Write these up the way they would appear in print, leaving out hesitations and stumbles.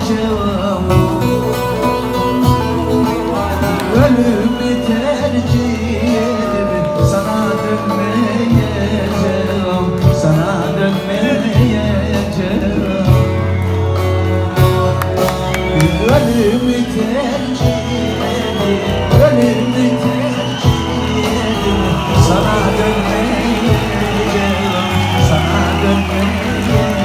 Ölümü tercih edip sana dönmeyeceğim, sana dönmeyeceğim. Ölümü tercih edip, ölümü tercih edip sana dönmeyeceğim, sana dönmeyeceğim.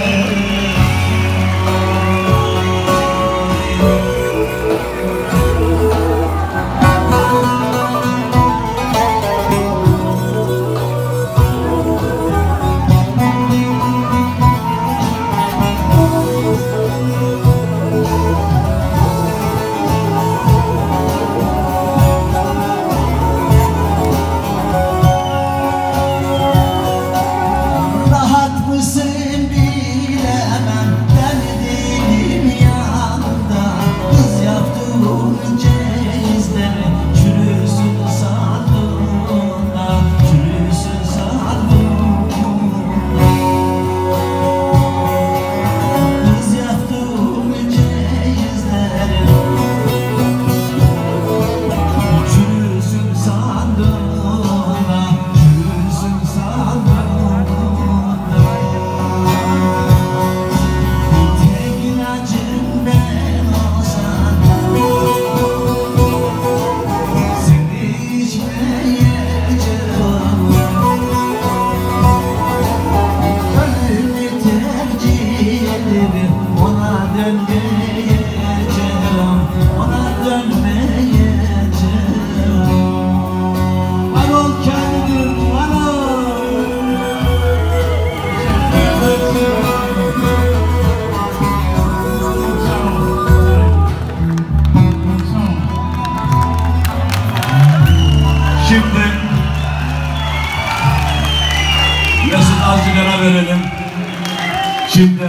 Azıcık verelim. Şimdi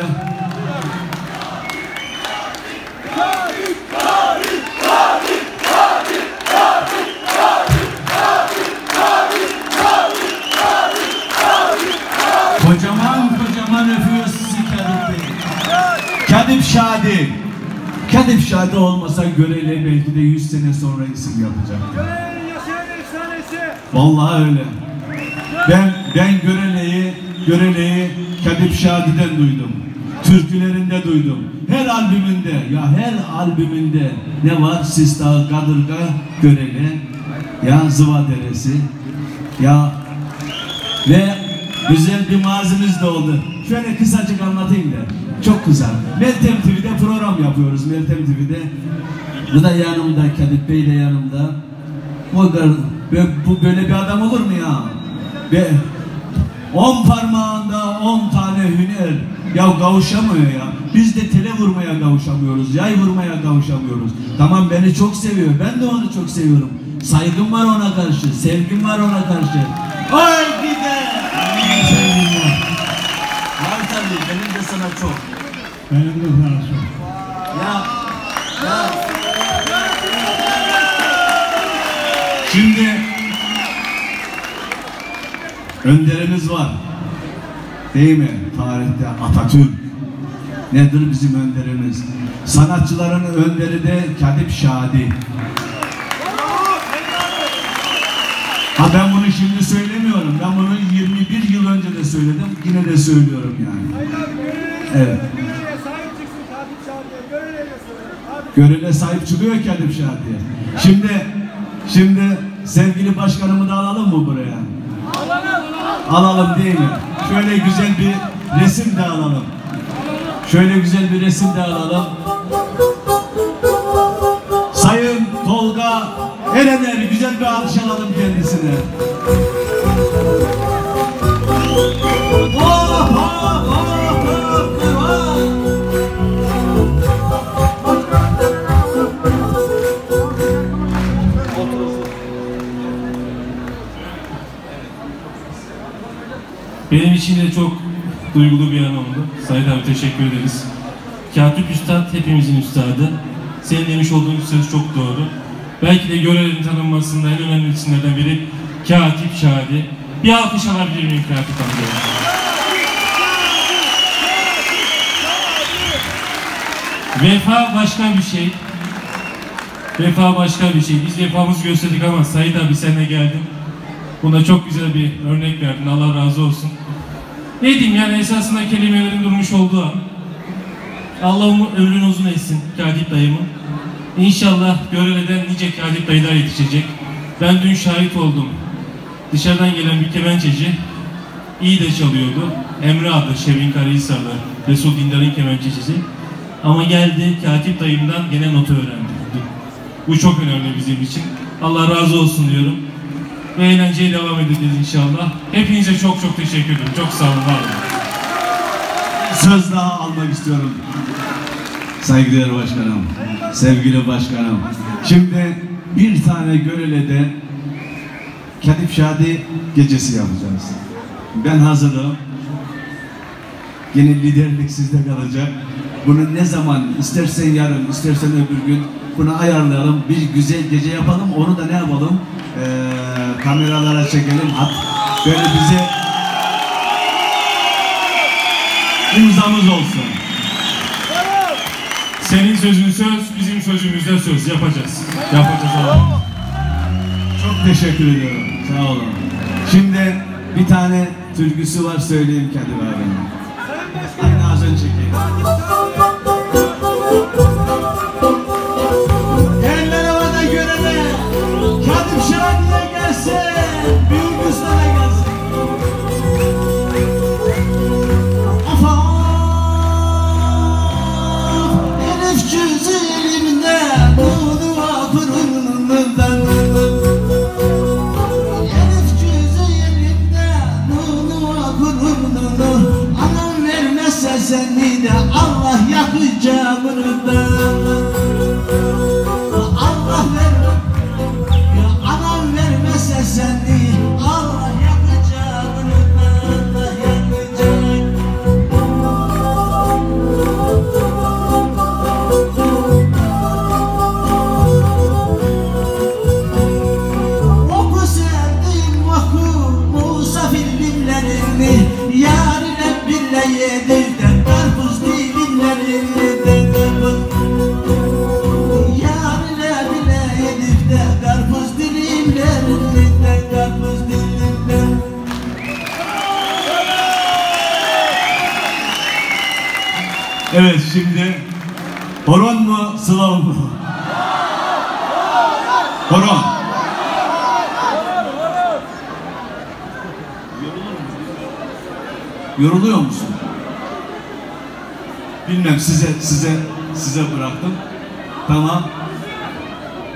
kocaman öpüyor sizi Kadip Bey. Kadip Şadi. Kadip Şadi olmasa Göreli belki de 100 sene sonra isim yapacak. Vallahi öyle. Ben Görele'yi Kadip Şadi'den duydum. Türkülerinde duydum. Her albümünde ne var? Sis Dağı, Kadırga, Görele, ya Zıva Deresi, ya ve güzel bir mazimiz de oldu. Şöyle kısacık anlatayım da. Çok güzel. Meltem TV'de program yapıyoruz. Meltem TV'de. Bu da yanımda, Kadip Bey de yanımda. Bu böyle bir adam olur mu ya? Ve 10 parmağında 10 tane hüner. Ya kavuşamıyor ya. Biz de tele vurmaya kavuşamıyoruz. Yay vurmaya kavuşamıyoruz. Tamam, beni çok seviyor. Ben de onu çok seviyorum. Saygım var ona karşı. Sevgim var ona karşı. Ay gider. Sevgim var. Var tabii. Benim de sana çok. Benim de sana çok. Ya. Şimdi önderimiz var. Değil mi? Tarihte Atatürk. Nedir bizim önderimiz? Sanatçıların önderi de Kadip Şadi. Ben bunu şimdi söylemiyorum. Ben bunu 21 yıl önce de söyledim. Yine de söylüyorum yani. Evet. Görele sahip çıkıyor Kadip Şadi'ye. Şimdi sevgili başkanımı da alalım mı buraya? Alalım değil mi? Şöyle güzel bir resim de alalım. Sayın Tolga Erener, güzel bir alkış alalım kendisine. Benim için de çok duygulu bir an oldu. Said abi teşekkür ederiz. Katip Üstad hepimizin üstadı. Senin demiş olduğun söz çok doğru. Belki de Görele'nin tanınmasında en önemli isimlerden biri Katip Şadi. Bir alkış alabilir miyim Katip amcaya? Vefa başka bir şey. Vefa başka bir şey. Biz vefamızı gösterdik ama Sait abi sen de geldin. Buna çok güzel bir örnek verdin. Allah razı olsun. Ne diyeyim yani esasında kelimelerin durmuş olduğu an. Allah ömrünü uzun etsin Katip dayımın. İnşallah Görele'den nice Katip dayılar yetişecek. Ben dün şahit oldum. Dışarıdan gelen bir kemençeci iyi de çalıyordu. Emre adı Şevin Karahisarlı. Resul Dindar'ın kemençecisi. Ama geldi Katip dayımdan gene notu öğrendi. Bu çok önemli bizim için. Allah razı olsun diyorum. Ve eğlenceye devam edeceğiz inşallah. Hepinize çok çok teşekkür ederim. Çok sağ olun, var olun. Söz daha almak istiyorum. Saygıdeğer başkanım, sevgili başkanım. Şimdi bir tane Görele'de Katip Şadi gecesi yapacağız. Ben hazırım. Yine liderlik sizde kalacak. Bunu ne zaman, istersen yarın, istersen öbür gün bunu ayarlayalım. Bir güzel gece yapalım. Onu da ne yapalım? Kameralara çekelim. Böyle bize imzamız olsun. Senin sözün söz, bizim sözümüzde söz. Yapacağız. Yapacağız abi. Çok teşekkür ediyorum. Sağ olun. Şimdi bir tane türküsü var, söyleyeyim Kadir abime. Aynı az önceki. Eller havada Görele, Katip Şadi'ye gelsin, Büyük Usta'na gelsin. Elif cüzü elimde, bunu vapurundan. Elif cüzü elimde, bunu vapurundan. Anam vermezse seni de Allah yakacağını da. Allah vermez, ya anam vermezse seni Allah yakacağını da. Allah yakacak. Oku sevdiğim oku Musa filmlerini, yarine bile yedirden karpuz dilimlerini de karpuz. Yarine bile yedik de karpuz dilimlerini de karpuz dilimlerini. Evet, şimdi horon mu sılav mı? Horon. Yoruluyor musun? Bilmem, size bıraktım. Tamam.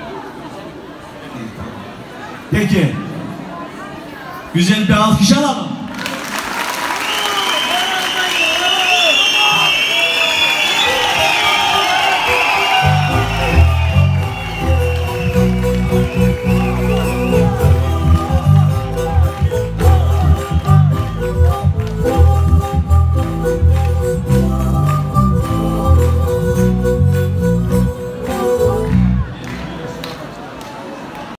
Peki. Güzel bir alkış alalım.